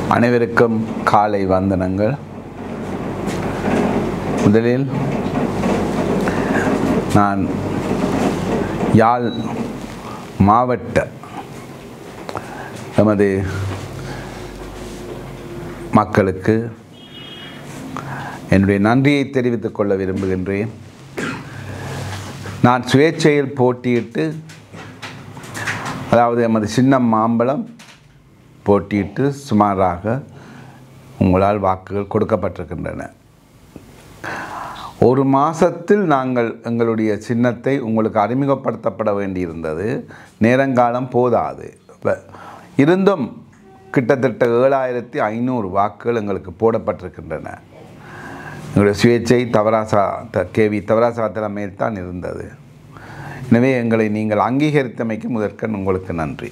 அனைவருக்கும் காலை வந்தனங்கள். முதலில் நான் யாழ் மாவட்ட நமது மக்களுக்கு என்னுடைய நன்றியை தெரிவித்துக் கொள்ள விரும்புகின்றேன். நான் சுயேட்சையில் போட்டியிட்டு, அதாவது எமது சின்னம் மாம்பழம் போட்டியிட்டு சுமாராக உங்களால் வாக்குகள் கொடுக்கப்பட்டிருக்கின்றன. ஒரு மாதத்தில் நாங்கள் எங்களுடைய சின்னத்தை உங்களுக்கு அறிமுகப்படுத்தப்பட வேண்டியிருந்தது. நேரங்காலம் போதாது. இருந்தும் கிட்டத்தட்ட 7500 வாக்குகள் எங்களுக்கு போடப்பட்டிருக்கின்றன. எங்களுடைய சுயேட்சை கேவி தவராசா தலைமையில் தான் இருந்தது. எனவே எங்களை நீங்கள் அங்கீகரித்தமைக்கு முதற்கண் உங்களுக்கு நன்றி.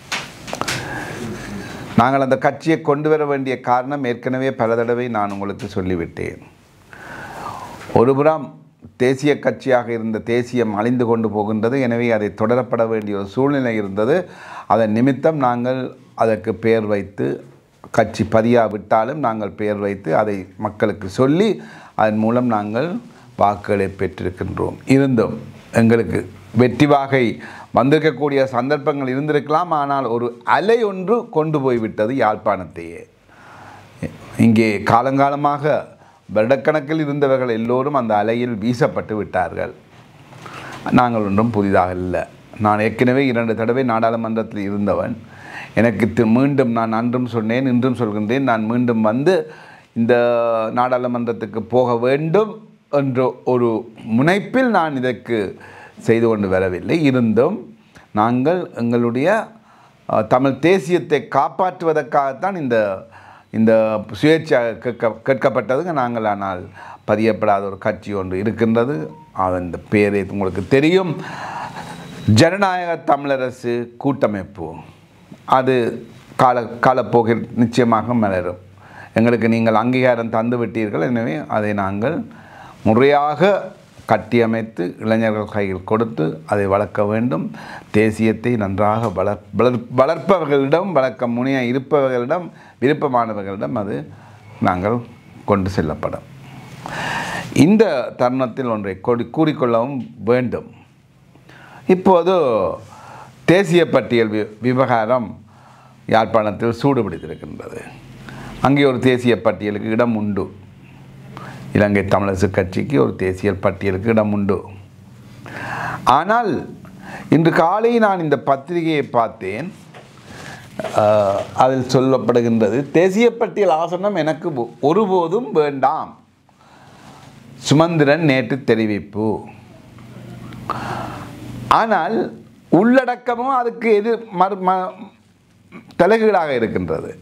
நாங்கள் அந்த கட்சியை கொண்டு வர வேண்டிய காரணம் ஏற்கனவே பல தடவை நான் உங்களுக்கு சொல்லிவிட்டேன். ஒருபுறம் தேசிய கட்சியாக இருந்த தேசியம் அழிந்து கொண்டு போகின்றது. எனவே அதை தொடரப்பட வேண்டிய ஒரு சூழ்நிலை இருந்தது. அதன் நிமித்தம் நாங்கள் அதற்கு பெயர் வைத்து, கட்சி பதியாவிட்டாலும் நாங்கள் பெயர் வைத்து அதை மக்களுக்கு சொல்லி அதன் மூலம் நாங்கள் வாக்குகளை பெற்றிருக்கின்றோம். இருந்தும் எங்களுக்கு வெற்றி வாகை வந்திருக்கக்கூடிய சந்தர்ப்பங்கள் இருந்திருக்கலாம். ஆனால் ஒரு அலை ஒன்று கொண்டு போய்விட்டது யாழ்ப்பாணத்தையே. இங்கே காலங்காலமாக வருடக்கணக்கில் இருந்தவர்கள் எல்லோரும் அந்த அலையில் வீசப்பட்டு விட்டார்கள். நாங்கள் ஒன்றும் புதிதாக இல்லை. நான் ஏற்கனவே 2 தடவை நாடாளுமன்றத்தில் இருந்தவன். எனக்கு மீண்டும் நான் அன்றும் சொன்னேன், இன்றும் சொல்கின்றேன், நான் மீண்டும் வந்து இந்த நாடாளுமன்றத்துக்கு போக வேண்டும் என்ற ஒரு முனைப்பில் நான் இதற்கு செய்து கொண்டு வரவில்லை. இருந்தும் நாங்கள் எங்களுடைய தமிழ் தேசியத்தை காப்பாற்றுவதற்காகத்தான் இந்த சுயேட்சை கேட்கப்பட்டதுங்க. நாங்கள் ஆனால் பதியப்படாத ஒரு கட்சி ஒன்று இருக்கின்றது. அந்த பேரே உங்களுக்கு தெரியும், ஜனநாயக தமிழரசு கூட்டமைப்பு. அது காலப்போக்கில் நிச்சயமாக மலரும். எங்களுக்கு நீங்கள் அங்கீகாரம் தந்து விட்டீர்கள். எனவே அதை நாங்கள் முறையாக கட்டியமைத்து இளைஞர்கள் கையில் கொடுத்து அதை வளர்க்க வேண்டும். தேசியத்தை நன்றாக வளர்ப்பவர்களிடம், வளர்க்க முனைய இருப்பவர்களிடம், விருப்பமானவர்களிடம் அது நாங்கள் கொண்டு செல்லப்படும். இந்த தருணத்தில் ஒன்றை கூறிக்கொள்ளவும் வேண்டும். இப்போது தேசிய பட்டியல் விவகாரம் யாழ்ப்பாணத்தில் சூடுபிடித்திருக்கின்றது. அங்கே ஒரு தேசிய பட்டியலுக்கு இடம் உண்டு. இலங்கை தமிழரசு கட்சிக்கு ஒரு தேசிய பட்டியலுக்கு இடம் உண்டு. ஆனால் இன்று காலை நான் இந்த பத்திரிகையை பார்த்தேன். அதில் சொல்லப்படுகின்றது, தேசிய பட்டியல் ஆசனம் எனக்கு ஒருபோதும் வேண்டாம். சுமந்திரன் நேற்று தெரிவிப்பு. ஆனால் உள்ளடக்கமும் அதுக்கு தலைகீழாக இருக்கின்றது.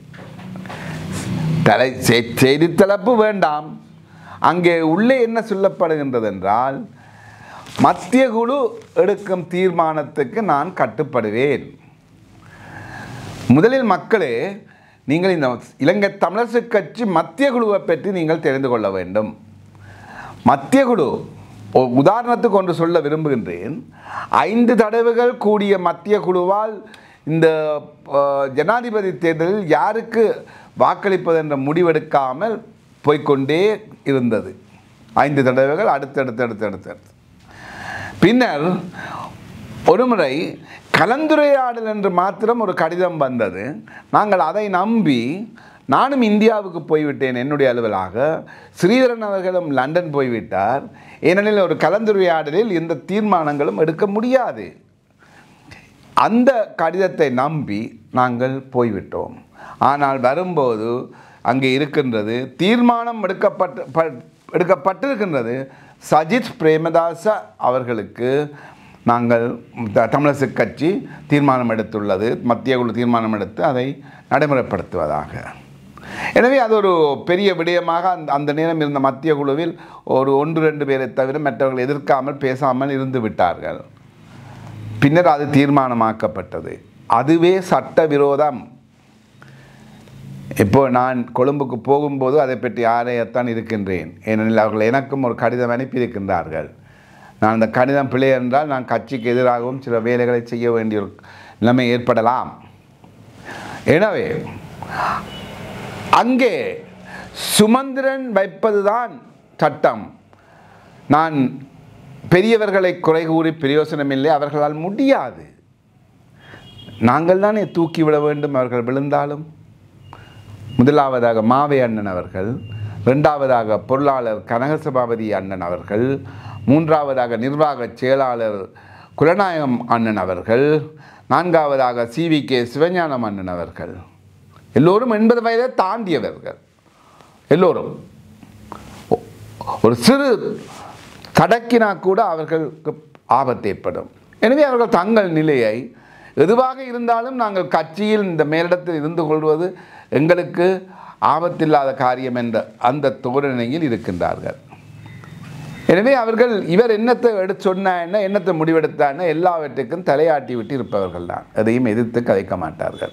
செய்தி தலைப்பு வேண்டாம். அங்கே உள்ளே என்ன சொல்லப்படுகின்றது என்றால், மத்திய குழு எடுக்கும் தீர்மானத்துக்கு நான் கட்டுப்படுவேன். முதலில் மக்களே, நீங்கள் இந்த இலங்கை தமிழரசு கட்சி மத்திய குழுவை பற்றி நீங்கள் தெரிந்து கொள்ள வேண்டும். மத்திய குழு, உதாரணத்துக்கு ஒன்று சொல்ல விரும்புகின்றேன். 5 தடவைகள் கூடிய மத்திய குழுவால் இந்த ஜனாதிபதி தேர்தலில் யாருக்கு வாக்களிப்பது என்ற முடிவெடுக்காமல் போய்கொண்டே இருந்தது. 5 தடவைகள் அடுத்தடுத்து. பின்னர் ஒரு முறை கலந்துரையாடல் என்று மாத்திரம் ஒரு கடிதம் வந்தது. நாங்கள் அதை நம்பி நானும் இந்தியாவுக்கு போய்விட்டேன் என்னுடைய அலுவலாக. ஸ்ரீதரன் அவர்களும் லண்டன் போய்விட்டார். ஏனெனில் ஒரு கலந்துரையாடலில் எந்த தீர்மானங்களும் எடுக்க முடியாது. அந்த கடிதத்தை நம்பி நாங்கள் போய்விட்டோம். ஆனால் வரும்போது அங்கே இருக்கின்றது, தீர்மானம் எடுக்கப்பட்டிருக்கின்றது. சஜித் பிரேமதாச அவர்களுக்கு நாங்கள் தமிழரசு கட்சி தீர்மானம் எடுத்துள்ளது, மத்திய குழு தீர்மானம் எடுத்து அதை நடைமுறைப்படுத்துவதாக. எனவே அது ஒரு பெரிய விடயமாக அந்த நேரம் இருந்த மத்திய குழுவில் ஒரு 1-2 பேரை தவிர மற்றவர்கள் எதிர்க்காமல் பேசாமல் இருந்து விட்டார்கள். பின்னர் அது தீர்மானமாக்கப்பட்டது. அதுவே சட்டவிரோதம். இப்போ நான் கொழும்புக்கு போகும்போது அதை பற்றி ஆராயத்தான் இருக்கின்றேன். ஏனெனில் அவர்கள் எனக்கும் ஒரு கடிதம் அனுப்பியிருக்கின்றார்கள். நான் அந்த கடிதம் பிழை என்றால் நான் கட்சிக்கு எதிராகவும் சில வேலைகளை செய்ய வேண்டிய ஒரு நிலைமை ஏற்படலாம். எனவே அங்கே சுமந்திரன் வைப்பதுதான் சட்டம். நான் பெரியவர்களை குறை கூறி பிரயோசனமில்லை, அவர்களால் முடியாது. நாங்கள் தானே தூக்கிவிட வேண்டும் அவர்கள் விழுந்தாலும். முதலாவதாக மாவை அண்ணன் அவர்கள், இரண்டாவதாக பொருளாளர் கனகசபாபதி அண்ணன் அவர்கள், மூன்றாவதாக நிர்வாக செயலாளர் குலநாயகம் அண்ணன் அவர்கள், நான்காவதாக CVK சிவஞானம் அண்ணன் அவர்கள். எல்லோரும் 80 வயதை தாண்டியவர்கள். எல்லோரும் ஒரு சிறு தடக்கினா கூட அவர்களுக்கு ஆபத்து ஏற்படும். எனவே அவர்கள் தங்கள் நிலையை எதுவாக இருந்தாலும் நாங்கள் கட்சியில் இந்த மேலிடத்தில் இருந்து கொள்வது எங்களுக்கு ஆபத்தில்லாத காரியம் என்ற அந்த தோரணையில் இருக்கின்றார்கள். எனவே அவர்கள் இவர் என்னத்தை எடுத்து சொன்ன என்ன, என்னத்தை முடிவெடுத்தான எல்லாவற்றுக்கும் தலையாட்டி விட்டு இருப்பவர்கள் தான். எதையும் எதிர்த்து கதைக்க மாட்டார்கள்.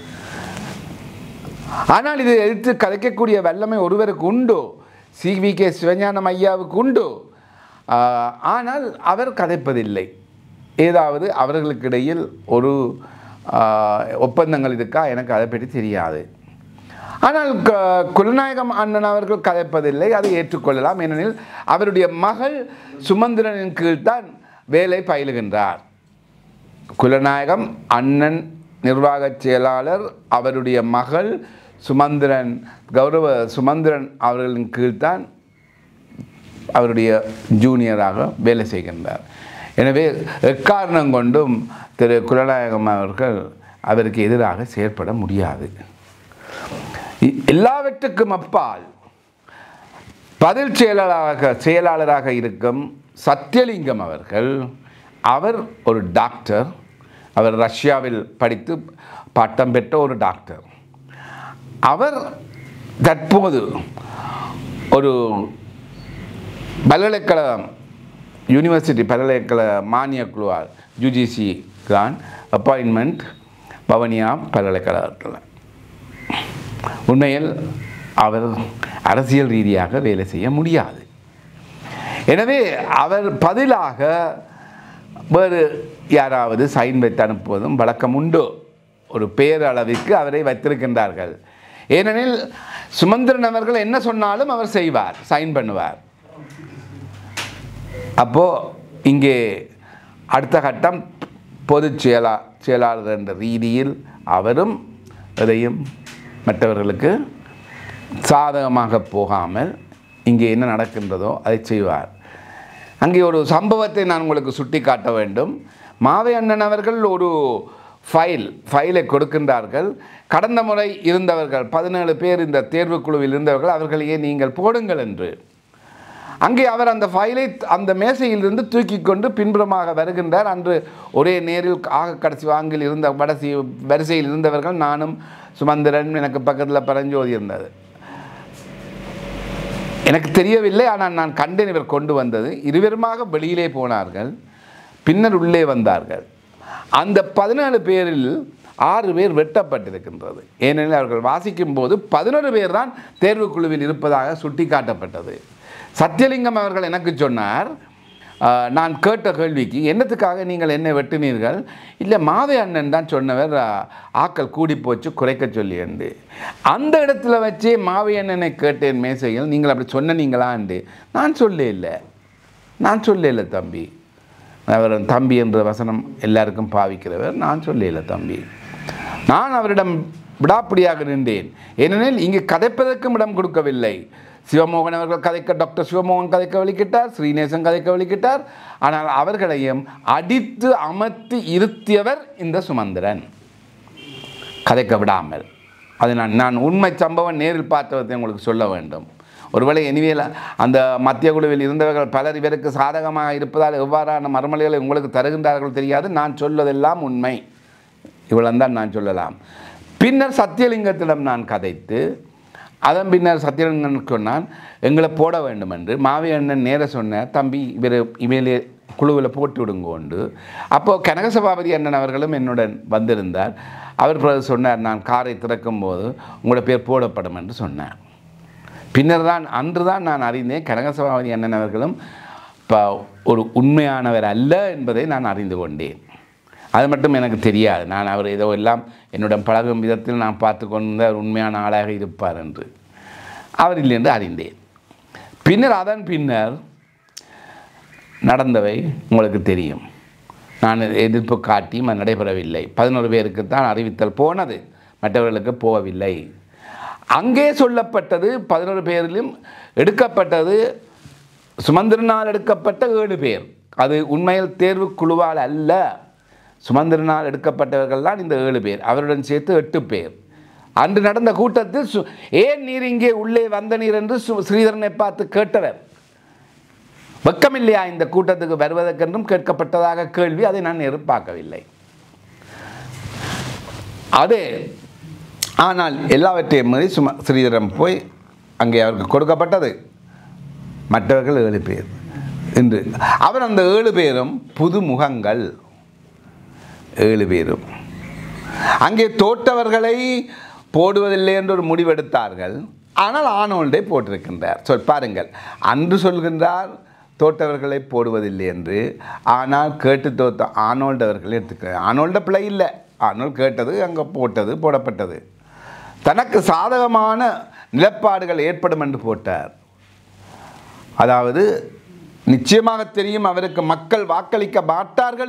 ஆனால் இதை எதிர்த்து கதைக்கக்கூடிய வல்லமை ஒருவருக்கு உண்டு, CVK சிவஞானம் ஐயாவுக்கு உண்டு. ஆனால் அவர் கதைப்பதில்லை. ஏதாவது அவர்களுக்கு இடையில் ஒரு ஒப்பந்தங்கள் இருக்கா, எனக்கு அதை பற்றி தெரியாது. ஆனால் குலநாயகம் அண்ணன் அவர்கள் கதைப்பதில்லை, அதை ஏற்றுக்கொள்ளலாம். ஏனெனில் அவருடைய மகள் சுமந்திரனின் கீழ்தான் வேலை பயிலுகின்றார். குலநாயகம் அண்ணன் நிர்வாக செயலாளர், அவருடைய மகள் சுமந்திரன், கௌரவ சுமந்திரன் அவர்களின் கீழ்தான் அவருடைய ஜூனியராக வேலை செய்கின்றார். எனவே எக்காரணம் கொண்டும் திரு குலநாயகம் அவர்கள் அவருக்கு எதிராக செயற்பட முடியாது. எல்லாவற்றுக்கும் அப்பால் பதில் செயலாளராக இருக்கும் சத்தியலிங்கம் அவர்கள், அவர் ஒரு டாக்டர். அவர் ரஷ்யாவில் படித்து பட்டம் பெற்ற ஒரு டாக்டர். அவர் தற்போது ஒரு பல்கலைக்கழகம், யூனிவர்சிட்டி பல்கலைக்கழக மானிய குழுவால் UGC கிராண்ட் அப்பாயின்மெண்ட் பவனியா பல்கலைக்கழகத்தில். உண்மையில் அவர் அரசியல் ரீதியாக வேலை செய்ய முடியாது. எனவே அவர் பதிலாக வேறு யாராவது சைன் வைத்து அனுப்புவதும் வழக்கம் உண்டு. ஒரு பேரளவிற்கு அவரை வைத்திருக்கின்றார்கள். ஏனெனில் சுமந்திரன் அவர்கள் என்ன சொன்னாலும் அவர் செய்வார், சைன் பண்ணுவார். அப்போது இங்கே அடுத்த கட்டம் பொதுச் செயலாளர் என்ற ரீதியில் அவரும் எதையும் மற்றவர்களுக்கு சாதகமாக போகாமல் இங்கே என்ன நடக்கின்றதோ அதை செய்வார். அங்கே ஒரு சம்பவத்தை நான் உங்களுக்கு சுட்டி காட்ட வேண்டும். மாவை அண்ணன் அவர்கள் ஒரு ஃபைலை கொடுக்கின்றார்கள். கடந்த முறை இருந்தவர்கள் 17 பேர் இந்த தேர்வுக்குழுவில் இருந்தவர்கள், அவர்களையே நீங்கள் போடுங்கள் என்று. அங்கே அவர் அந்த ஃபைலை அந்த மேசையிலிருந்து தூக்கி கொண்டு பின்புறமாக வருகின்றார். அன்று ஒரே நேரில் கடைசி வாங்கில் இருந்த வரிசையில் இருந்தவர்கள் நானும் சுமந்திரன், எனக்கு பக்கத்தில் பரஞ்சோதி இருந்தது. எனக்கு தெரியவில்லை, ஆனால் நான் கண்டேன் இவர் கொண்டு வந்தது. இருவருமாக வெளியிலே போனார்கள், பின்னர் உள்ளே வந்தார்கள். அந்த 17 பேரில் 6 பேர் வெட்டப்பட்டிருக்கின்றது. ஏனெனில் அவர்கள் வாசிக்கும் போது 11 பேர் தான் தேர்வுக்குழுவில் இருப்பதாக சுட்டி காட்டப்பட்டது. சத்தியலிங்கம் அவர்கள் எனக்கு சொன்னார், நான் கேட்ட கேள்விக்கு, என்னத்துக்காக நீங்கள் என்னை வெட்டினீர்கள்? இல்லை, மாவை அண்ணன் தான் சொன்னவர், ஆக்கள் கூடி போச்சு குறைக்க சொல்லி என்று. அந்த இடத்துல வச்சே மாவை அண்ணனை கேட்டேன் மேசையில், நீங்கள் அப்படி சொன்னீங்களான்னு. நான் சொல்லல தம்பி. அவர் தம்பி என்ற வசனம் எல்லாருக்கும் பாவிக்கிறவர். நான் சொல்லல தம்பி. நான் அவரிடம் விடாப்பிடியாக நின்றேன். ஏனெனில் இங்கு கதைப்பதற்கும் இடம் கொடுக்கவில்லை. சிவமோகன் அவர்கள் கதைக்க, டாக்டர் சிவமோகன் கதைக்க வலிக்கிட்டார், ஸ்ரீநேசன் கதைக்க வலிக்கிட்டார். ஆனால் அவர்களையும் அடித்து அமர்த்தி இருத்தியவர் இந்த சுமந்திரன், கதைக்க விடாமல். அது நான் உண்மை சம்பவம் நேரில் பார்த்தவற்றை உங்களுக்கு சொல்ல வேண்டும். ஒருவேளை இனிமேல் அந்த மத்திய குழுவில் இருந்தவர்கள் பலர் இவருக்கு சாதகமாக இருப்பதால் எவ்வாறான மறுமொழிகளை உங்களுக்கு தருகின்றார்கள் தெரியாது. நான் சொல்வதெல்லாம் உண்மை, இவ்வளவுதான் நான் சொல்லலாம். பின்னர் சத்தியலிங்கத்திடம் நான் கதைத்து, அதன் பின்னர் சத்தியலிங்கன் சொன்னான் எங்களை போட வேண்டும் என்று. மாவி அண்ணன் நேர சொன்ன, தம்பி இவர் இமையிலே குழுவில் போட்டு விடுங்கோண்டு. அப்போது கனகசபாபதி அண்ணன் அவர்களும் என்னுடன் வந்திருந்தார். அவர் சொன்னார், நான் காரை திறக்கும் போது உங்களோட பேர் போடப்படும் என்று சொன்னார். பின்னர் தான் அன்று தான் நான் அறிந்தேன் கனகசபாபதி அண்ணன் அவர்களும் ஒரு உண்மையானவர் அல்ல என்பதை நான் அறிந்து கொண்டேன். அது மட்டும் எனக்கு தெரியாது. நான் அவர் ஏதோ எல்லாம் என்னுடன் பழகும் விதத்தில் நான் பார்த்து கொண்டு அவர் உண்மையான ஆளாக இருப்பார் என்று. அவர் இல்லை என்று அறிந்தேன். பின்னர் அதன் பின்னர் நடந்தவை உங்களுக்கு தெரியும். நான் எதிர்ப்பு காட்டியும் அது நடைபெறவில்லை. 11 பேருக்குத்தான் அறிவித்தல் போனது, மற்றவர்களுக்கு போகவில்லை. அங்கே சொல்லப்பட்டது 11 பேரிலும் எடுக்கப்பட்டது சுமந்திரனால் எடுக்கப்பட்ட 7 பேர். அது உண்மையில் தேர்வு குழுவால் அல்ல, சுமந்திரனால் எடுக்கப்பட்டவர்கள் தான் இந்த 7 பேர். அவருடன் சேர்த்து 8 பேர். அன்று நடந்த கூட்டத்தில் ஏன் நீர் இங்கே உள்ளே வந்த நீர் என்று ஸ்ரீதரனை பார்த்து கேட்டவர். வெக்கமில்லையா இந்த கூட்டத்துக்கு வருவதற்கென்றும் கேட்கப்பட்டதாக கேள்வி. அதை நான் எதிர்பார்க்கவில்லை. அது ஆனால் எல்லாவற்றையும் மீறி ஸ்ரீதரன் போய் அங்கே அவருக்கு கொடுக்கப்பட்டது. மற்றவர்கள் 7 பேர் என்று அவர் அந்த 7 பேரும் புது முகங்கள். 7 பேரும் அங்கே தோற்றவர்களை போடுவதில்லை என்று ஒரு முடிவெடுத்தார்கள். ஆனால் ஆனோல்டை போட்டிருக்கின்றார். பாருங்கள், அன்று சொல்கின்றார் தோற்றவர்களை போடுவதில்லை என்று. ஆனால் கேட்டு தோற்ற ஆனோல்டு அவர்கள் எடுத்துக்கிறார். ஆனோல்ட பிழை இல்லை. ஆனோல்ட் கேட்டது, அங்கே போட்டது, போடப்பட்டது. தனக்கு சாதகமான நிலப்பாடுகள் ஏற்படும் என்று போட்டார். அதாவது நிச்சயமாக தெரியும் அவருக்கு மக்கள் வாக்களிக்க மாட்டார்கள்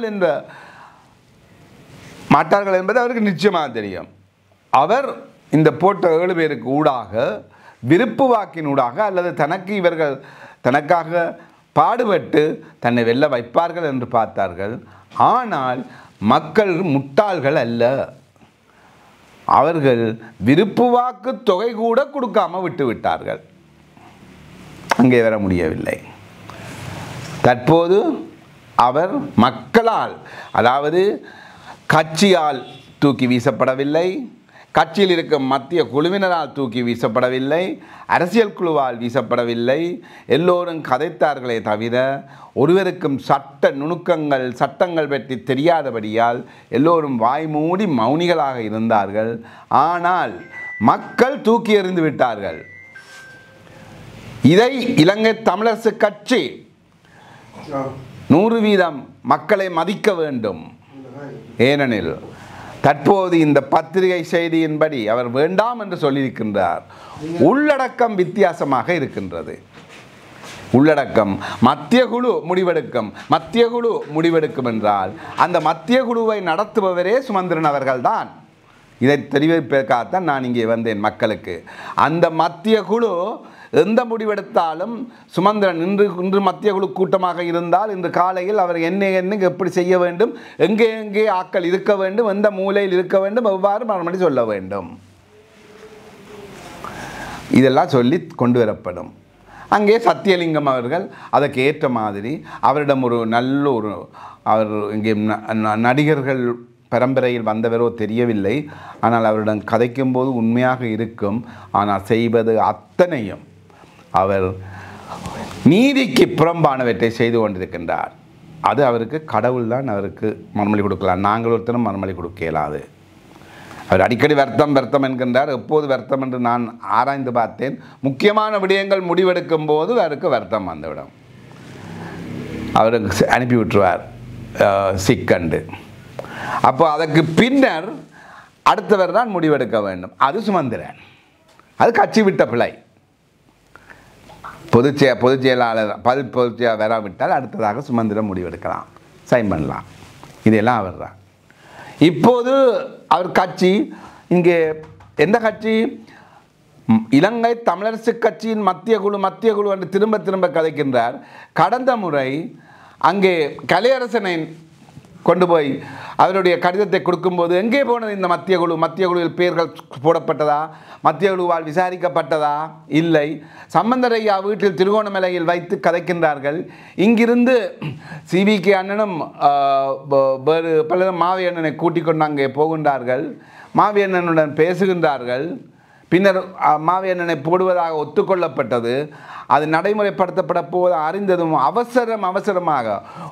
என்பது அவருக்கு நிச்சயமாக தெரியும். அவர் இந்த போட்ட 7 பேருக்கு ஊடாக விருப்பு வாக்கினூடாக அல்லது இவர்கள் தனக்காக பாடுபட்டு தன்னை வெல்ல வைப்பார்கள் என்று பார்த்தார்கள். ஆனால் மக்கள் முட்டாள்கள் அல்ல. அவர்கள் விருப்பு வாக்கு தொகை கூட கொடுக்காம விட்டு விட்டார்கள். அங்கே வர முடியவில்லை. தற்போது அவர் மக்களால், அதாவது கட்சியால் தூக்கி வீசப்படவில்லை, கட்சியில் இருக்கும் மத்திய குழுவினரால் தூக்கி வீசப்படவில்லை, அரசியல் குழுவால் வீசப்படவில்லை. எல்லோரும் கதைத்தார்களே தவிர ஒருவருக்கும் சட்டங்கள் பற்றி தெரியாதபடியால் எல்லோரும் வாய் மூடி மௌனிகளாக இருந்தார்கள். ஆனால் மக்கள் தூக்கி எறிந்து விட்டார்கள். இதை இலங்கை தமிழரசு கட்சி 100% மக்களை மதிக்க வேண்டும். ஏனெனில் தற்போது இந்த பத்திரிகை செய்தியின்படி அவர் வேண்டாம் என்று சொல்லியிருக்கின்றார். உள்ளடக்கம் வித்தியாசமாக இருக்கின்றது. உள்ளடக்கம் மத்திய குழு முடிவெடுக்கும் என்றால் அந்த மத்திய குழுவை நடத்துபவரே சுமந்திரன் அவர்கள்தான். இதை தெரிவிப்பதற்காகத்தான் நான் இங்கே வந்தேன் மக்களுக்கு. அந்த மத்திய குழு எந்த முடிவெடுத்தாலும் சுமந்திரன் இன்று மத்திய குழு கூட்டமாக இருந்தால் இன்று காலையில் அவர் என்ன எப்படி செய்ய வேண்டும், எங்கே ஆக்கள் இருக்க வேண்டும், எந்த மூலையில் இருக்க வேண்டும், எவ்வாறு மறுபடி சொல்ல வேண்டும், இதெல்லாம் சொல்லி கொண்டு வரப்படும். அங்கே சத்தியலிங்கம் அவர்கள் அதற்கு ஏற்ற மாதிரி அவரிடம் அவர் இங்கே நடிகர்கள் பரம்பரையில் வந்தவரோ தெரியவில்லை. ஆனால் அவரிடம் கதைக்கும் போது உண்மையாக இருக்கும். ஆனால் செய்வது அத்தனையும் அவர் நீதிக்கு புறம்பானவற்றை செய்து கொண்டிருக்கின்றார். அது அவருக்கு கடவுள் தான் அவருக்கு மறுமொழி கொடுக்கலாம். நாங்கள் ஒருத்தரும் மறுமொழி கொடுக்க இயலாது. அவர் அடிக்கடி வருத்தம் என்கின்றார். எப்போது வருத்தம் என்று நான் ஆராய்ந்து பார்த்தேன். முக்கியமான விடயங்கள் முடிவெடுக்கும் போது அவருக்கு வருத்தம் வந்துவிடும். அவருக்கு அனுப்பி விட்டுருவார் சிக்கண்டு. அப்போ அதற்கு பின்னர் அடுத்தவர் தான் முடிவெடுக்க வேண்டும். அது சுமந்திரன். அது கட்சி விட்ட பிழை. பொதுச் செயலாளர் வராவிட்டால் அடுத்ததாக சுமந்திரன் முடிவெடுக்கலாம், சைன் பண்ணலாம். இதெல்லாம் அவர் தான். இப்போது அவர் கட்சி இங்கே எந்த கட்சி? இலங்கை தமிழரசு கட்சியின் மத்திய குழு என்று திரும்ப கதைக்கின்றார். கடந்த முறை அங்கே கலையரசனை கொண்டு போய் அவருடைய கடிதத்தை கொடுக்கும்போது எங்கே போனது இந்த மத்திய குழுவில் பெயர்கள் போடப்பட்டதா? மத்திய குழுவால் விசாரிக்கப்பட்டதா? இல்லை. சம்பந்தரையா வீட்டில் திருகோணமலையில் வைத்து கதைக்கின்றார்கள். இங்கிருந்து சிவிகே அண்ணனும் வேறு பலரும் மாவி அண்ணனை கூட்டிக் கொண்டு அங்கே போகின்றார்கள். மாவி அண்ணனுடன் பேசுகின்றார்கள். பின்னர் மாவி அண்ணனை போடுவதாக ஒத்துக்கொள்ளப்பட்டது. அது நடைமுறைப்படுத்தப்பட போவதாக அறிந்ததும் அவசரமாக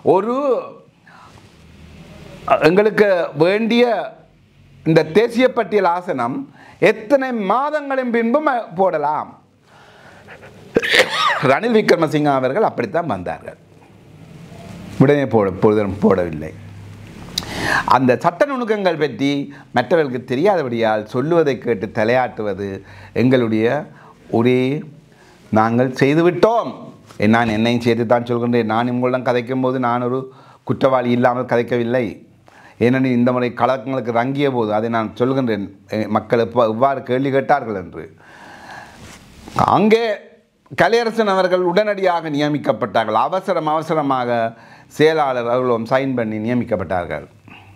எங்களுக்கு வேண்டிய இந்த தேசிய பட்டியல் ஆசனம் எத்தனை மாதங்களின் பின்பும் போடலாம். ரணில் விக்ரமசிங்க அவர்கள் அப்படித்தான் வந்தார்கள். உடனே போடவில்லை. அந்த சட்ட நுணுக்கங்கள் பற்றி மற்றவர்களுக்கு தெரியாதபடியால் சொல்லுவதை கேட்டு தலையாட்டுவது எங்களுடைய ஒரே நாங்கள் செய்துவிட்டோம். நான் என்னையும் சேர்த்து தான் சொல்கின்றேன். நான் உங்களிடம் கதைக்கும் போது நான் ஒரு குற்றவாளி இல்லாமல் கதைக்கவில்லை. ஏனெனில் இந்த முறை கலக்கங்களுக்கு ரங்கிய போது அதை நான் சொல்கின்றேன். மக்கள் எவ்வாறு கேள்வி கேட்டார்கள் என்று. அங்கே கலையரசன் அவர்கள் உடனடியாக நியமிக்கப்பட்டார்கள். அவசரமாக செயலாளர் அவர்களும் சைன் பண்ணி நியமிக்கப்பட்டார்கள்.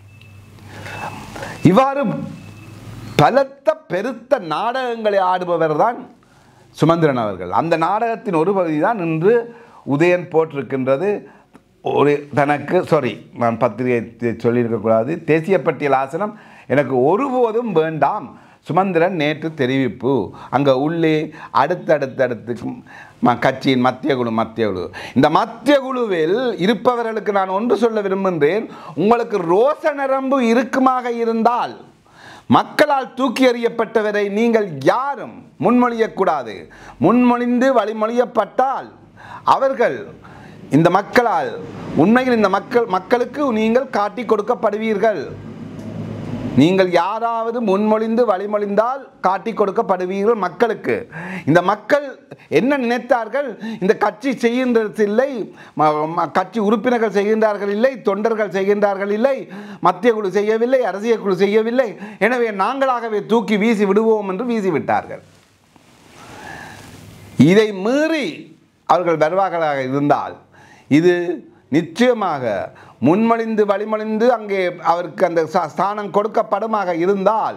இவ்வாறு பலத்த பெருத்த நாடகங்களை ஆடுபவர் தான் சுமந்திரன் அவர்கள். அந்த நாடகத்தின் ஒரு பகுதி தான் இன்று உதயன் போட்டிருக்கின்றது. ஒரு தனக்கு நான் பத்திரிகை சொல்லியிருக்கக்கூடாது. தேசிய பட்டியல் ஆசனம் எனக்கு ஒருபோதும் வேண்டாம். சுமந்திரன் நேற்று தெரிவிப்பு. அங்கே உள்ளே அடுத்தடுத்து கட்சியின் மத்திய குழு. இந்த மத்திய குழுவில் இருப்பவர்களுக்கு நான் ஒன்று சொல்ல விரும்புகின்றேன். உங்களுக்கு ரோச நரம்பு இருக்குமாக இருந்தால் மக்களால் தூக்கி எறியப்பட்டவரை நீங்கள் யாரும் முன்மொழியக்கூடாது. முன்மொழிந்து வழிமொழியப்பட்டால் அவர்கள் இந்த மக்களால் உண்மையில் இந்த மக்களுக்கு நீங்கள் காட்டி கொடுக்கப்படுவீர்கள். நீங்கள் யாராவது முன்மொழிந்து வழிமொழிந்தால் காட்டி கொடுக்கப்படுவீர்கள் மக்களுக்கு. இந்த மக்கள் என்ன நினைத்தார்கள்? இந்த கட்சி செய்கின்றதில்லை, கட்சி உறுப்பினர்கள் செய்கின்றார்கள் இல்லை, தொண்டர்கள் செய்கின்றார்கள் இல்லை, மத்திய குழு செய்யவில்லை, அரசியல் குழு செய்யவில்லை, எனவே நாங்களாகவே தூக்கி வீசி விடுவோம் என்று வீசிவிட்டார்கள். இதை மீறி அவர்கள் வருவார்களாக இருந்தால் இது நிச்சயமாக முன்மொழிந்து வழிமொழிந்து அங்கே அவருக்கு அந்த ஸ்தானம் கொடுக்கப்படுமாக இருந்தால்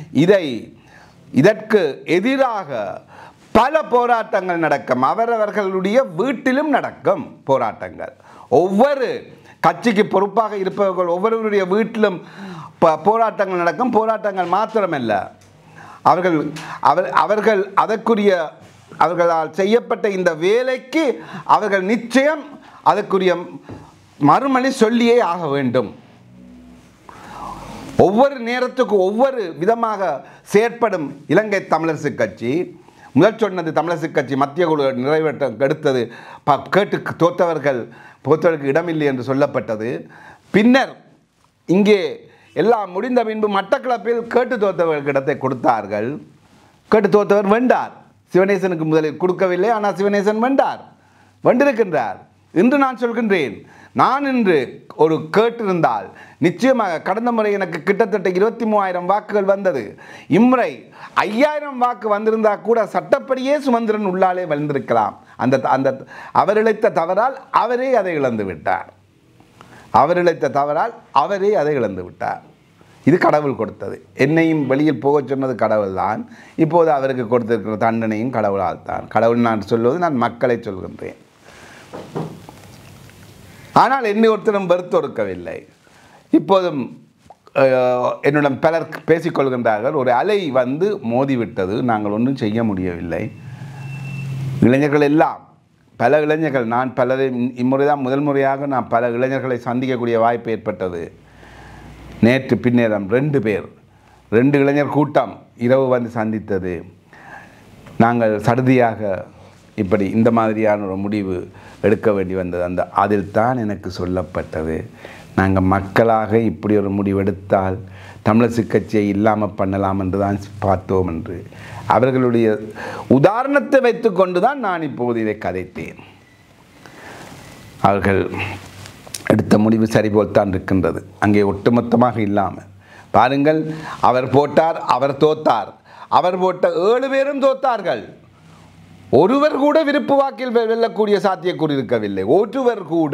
இதற்கு எதிராக பல போராட்டங்கள் நடக்கும். அவரவர்களுடைய வீட்டிலும் நடக்கும் போராட்டங்கள். ஒவ்வொரு கட்சிக்கு பொறுப்பாக இருப்பவர்கள் ஒவ்வொருவருடைய வீட்டிலும் போராட்டங்கள் நடக்கும். போராட்டங்கள் மாத்திரமல்ல, அவர்கள் அதற்குரிய அவர்களால் செய்யப்பட்ட இந்த வேலைக்கு அவர்கள் நிச்சயம் அதற்குரிய மறுமொழி சொல்லியே ஆக வேண்டும். ஒவ்வொரு நேரத்துக்கு ஒவ்வொரு விதமாக செயற்படும் இலங்கை தமிழரசு கட்சி. முதல் சொன்னது தமிழரசு கட்சி மத்திய குழு நிறைவேற்ற எடுத்தது கேட்டு தோற்றவர்களுக்கு இடமில்லை என்று சொல்லப்பட்டது. பின்னர் இங்கே எல்லாம் முடிந்த பின்பு மட்டக்களப்பில் கேட்டு தோற்றவர்களுக்கு இடத்தை கொடுத்தார்கள். கேட்டு தோற்றவர் வென்றார். சிவனேசனுக்கு முதலில் கொடுக்கவில்லை, ஆனால் சிவனேசன் வென்றிருக்கின்றார். இன்று நான் சொல்கின்றேன், நான் இன்று ஒரு கேட்டிருந்தால் நிச்சயமாக கடந்த முறை எனக்கு கிட்டத்தட்ட 23,000 வாக்குகள் வந்தது. இம்முறை 5,000 வாக்கு வந்திருந்தால் கூட சட்டப்படியே சுமந்திரன் உள்ளாலே வந்திருக்கலாம். அந்த அவர் இழைத்த தவறால் அவரே அதை இழந்து விட்டார். இது கடவுள் கொடுத்தது. என்னையும் வெளியில் போக சொன்னது கடவுள் தான். இப்போது அவருக்கு கொடுத்திருக்கிற தண்டனையும் கடவுளால் தான். கடவுள் நான் சொல்வது நான் மக்களை சொல்கின்றேன். ஆனால் என்னை ஒருத்தரும் வெறுத்தொடுக்கவில்லை. இப்போதும் என்னுடன் பலர் பேசிக்கொள்கின்றார்கள். ஒரு அலை வந்து மோதிவிட்டது, நாங்கள் ஒன்றும் செய்ய முடியவில்லை. இளைஞர்கள் எல்லாம் பல இளைஞர்கள், நான் பலரை இம்முறைதான் முதல் முறையாக நான் பல இளைஞர்களை சந்திக்கக்கூடிய வாய்ப்பு ஏற்பட்டது. நேற்று பின்னேரம் 2 இளைஞர் கூட்டம் இரவு வந்து சந்தித்தது. நாங்கள் சடுதியாக இப்படி இந்த மாதிரியான ஒரு முடிவு எடுக்க வேண்டி வந்தது. அதில் தான் எனக்கு சொல்லப்பட்டது, நாங்கள் மக்களாக இப்படி ஒரு முடிவெடுத்தால் தமிழரசு கட்சியை இல்லாமல் பண்ணலாம் என்று தான் பார்த்தோம் என்று. அவர்களுடைய உதாரணத்தை வைத்து கொண்டு தான் நான் இப்போது இதை கதைத்தேன். அவர்கள் எடுத்த முடிவு சரிபோல்தான் இருக்கின்றது. அங்கே ஒட்டுமொத்தமாக இல்லாமல் பாருங்கள், அவர் போட்டார், அவர் தோத்தார். அவர் போட்ட 7 பேரும் தோத்தார்கள். ஒருவர் கூட விருப்பு வாக்கில் வெல்லக்கூடிய சாத்தியக்கூறு இருக்கவில்லை. ஒருவர் கூட.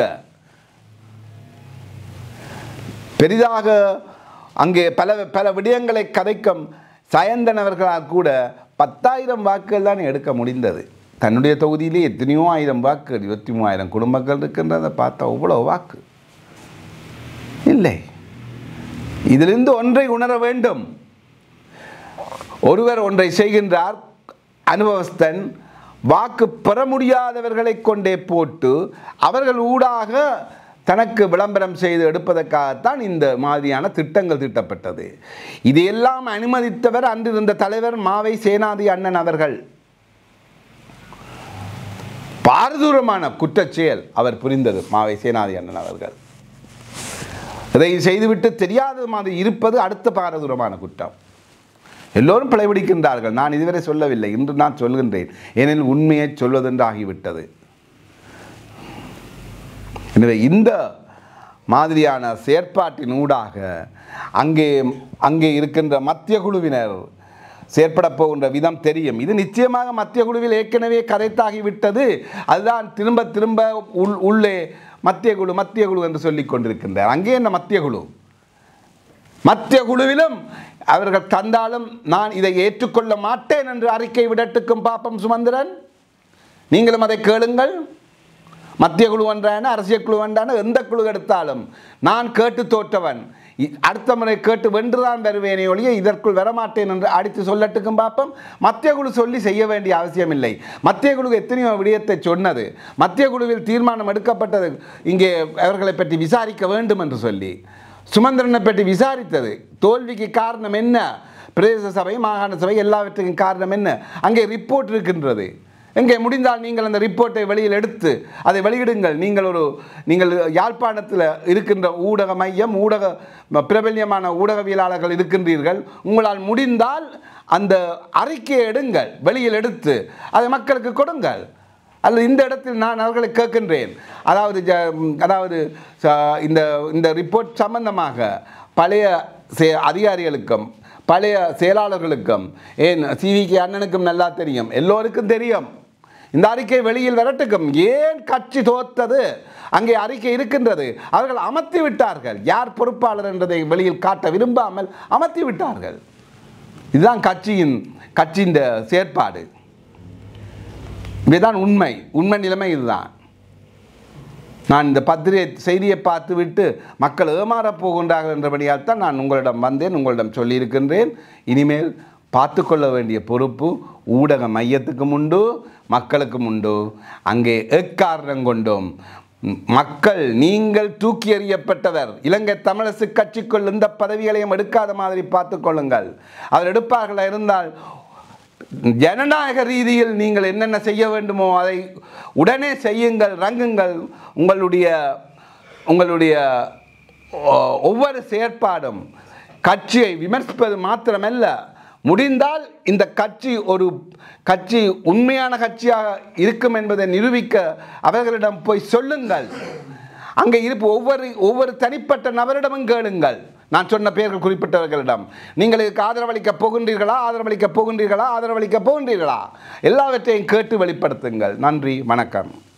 பெரிதாக அங்கே பல விடயங்களை கதைக்கும் சயந்தன் அவர்களால் கூட 10,000 வாக்குகள் தான் எடுக்க முடிந்தது. தன்னுடைய தொகுதியிலே எத்தனையோ 1000 வாக்குகள், 23,000 குடும்பங்கள் இருக்கின்றதை பார்த்தா அவ்வளோ வாக்கு இல்லை. இதிலிருந்து ஒன்றை உணர வேண்டும். ஒருவர் ஒன்றை செய்கின்றார், அனுபவஸ்தன் வாக்கு பெற முடியாதவர்களை கொண்டே போட்டு அவர்கள் ஊடாக தனக்கு விளம்பரம் செய்து எடுப்பதற்காகத்தான் இந்த மாதிரியான திட்டங்கள் தீட்டப்பட்டது. இதையெல்லாம் அனுமதித்தவர் அன்றிருந்த தலைவர் மாவை சேனாதி அண்ணன் அவர்கள். பாரதூரமான குற்றச்செயல் அவர் புரிந்தது மாவை சேனாதி அண்ணன் அவர்கள். இதை செய்துவிட்டு தெரியாத மாதிரி இருப்பது அடுத்த பாரதூரமான குற்றம். எல்லோரும் பிழைபிடிக்கின்றார்கள். நான் இதுவரை சொல்லவில்லை, இன்று நான் சொல்கின்றேன். ஏனெனில் உண்மையை சொல்வதென்று ஆகிவிட்டது. எனவே இந்த மாதிரியான செயற்பாட்டின் ஊடாக அங்கே இருக்கின்ற மத்திய குழுவினர் செயற்பட போகின்ற விதம் தெரியும். இது நிச்சயமாக மத்திய குழுவில் ஏற்கனவே கதைத்தாகிவிட்டது. அதுதான் திரும்ப திரும்ப உள்ளே மத்திய குழு என்று சொல்லிக் கொண்டிருக்கின்றார். அங்கே என்ன மத்திய குழு? மத்திய குழுவிலும் அவர்கள் தந்தாலும் நான் இதை ஏற்றுக்கொள்ள மாட்டேன் என்று அறிக்கை விடட்டுக்கும் பாப்பம் சுமந்திரன். நீங்களும் அதை கேளுங்கள். மத்திய குழு ஒன்றான அரசியல் குழு ஒன்றான எந்த குழு எடுத்தாலும் நான் கேட்டு தோற்றவன், அடுத்த முறை கேட்டு வென்றுதான் வருவேனே ஒழிய இதற்குள் வரமாட்டேன் என்று அடித்து சொல்லட்டுக்கும் பாப்பம். மத்திய குழு சொல்லி செய்ய வேண்டிய அவசியம் இல்லை. மத்திய குழு எத்தனையோ விடயத்தை சொன்னது. மத்திய குழுவில் தீர்மானம் எடுக்கப்பட்டது இங்கே அவர்களை பற்றி விசாரிக்க வேண்டும் என்று சொல்லி. சுமந்திரனை பற்றி விசாரித்தது. தோல்விக்கு காரணம் என்ன? பிரதேச சபை, மாகாண சபை எல்லாவற்றுக்கும் காரணம் என்ன? அங்கே ரிப்போர்ட் இருக்கின்றது. எங்கே முடிந்தால் நீங்கள் அந்த ரிப்போர்ட்டை வெளியில் எடுத்து அதை வெளியிடுங்கள். நீங்கள் யாழ்ப்பாணத்தில் இருக்கின்ற ஊடக மையம், பிரபல்யமான ஊடகவியலாளர்கள் இருக்கின்றீர்கள். உங்களால் முடிந்தால் அந்த அறிக்கையை எடுங்கள், வெளியில் எடுத்து அதை மக்களுக்கு கொடுங்கள். அல்லது இந்த இடத்தில் நான் அவர்களை கேட்கின்றேன். அதாவது இந்த ரிப்போர்ட் சம்பந்தமாக பழைய அதிகாரிகளுக்கும் பழைய செயலாளர்களுக்கும், ஏன் சிவிகே அண்ணனுக்கும் நல்லா தெரியும், எல்லோருக்கும் தெரியும். இந்த அறிக்கை வெளியில் வரட்டுக்கும். ஏன் கட்சி தோத்தது? அங்கே அறிக்கை இருக்கின்றது. அவர்கள் அமர்த்தி விட்டார்கள். யார் பொறுப்பாளர் என்றதை வெளியில் காட்ட விரும்பாமல் அமர்த்தி விட்டார்கள். இதுதான் கட்சியின் செயற்பாடு. இதுதான் உண்மை நிலைமை. இதுதான். நான் இந்த பத்திரிகை செய்தியை பார்த்துவிட்டு மக்கள் ஏமாறப் போகின்றார்கள் என்றபடியால் தான் நான் உங்களிடம் வந்தேன், உங்களிடம் சொல்லியிருக்கின்றேன். இனிமேல் பார்த்து கொள்ள வேண்டிய பொறுப்பு ஊடக மையத்துக்கும் உண்டு, மக்களுக்கும் உண்டு. அங்கே எக்காரணம் கொண்டும் மக்கள், நீங்கள் தூக்கி எறியப்பட்டவர். இலங்கை தமிழரசு கட்சிக்குள் எந்த பதவிகளையும் எடுக்காத மாதிரி பார்த்து கொள்ளுங்கள். அவர் எடுப்பார்களா இருந்தால் ஜனநாயக ரீதியில் நீங்கள் என்னென்ன செய்ய வேண்டுமோ அதை உடனே செய்யுங்கள், ரங்குங்கள். உங்களுடைய ஒவ்வொரு செயற்பாடும் கட்சியை விமர்சிப்பது மாத்திரமல்ல, முடிந்தால் இந்த கட்சி உண்மையான கட்சியாக இருக்கும் என்பதை நிரூபிக்க அவர்களிடம் போய் சொல்லுங்கள். அங்கே ஒவ்வொரு தனிப்பட்ட நபரிடமும் கேளுங்கள். நான் சொன்ன பெயர்கள் குறிப்பிட்டவர்களிடம் நீங்கள் இதுக்கு ஆதரவளிக்கப் போகின்றீர்களா, எல்லாவற்றையும் கேட்டு வெளிப்படுத்துங்கள். நன்றி, வணக்கம்.